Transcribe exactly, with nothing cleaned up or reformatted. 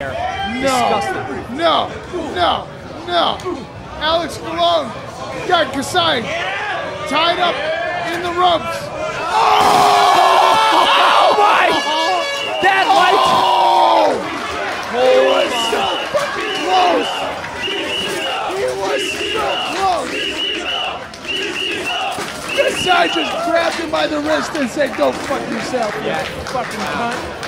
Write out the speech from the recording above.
No, no, no, no. Alex Malone got Kasai tied up in the ropes. Oh, oh my! That light! Oh, he was so fucking close. He was so close. Kasai just grabbed him by the wrist and said, "Go fuck yourself, you fucking cunt."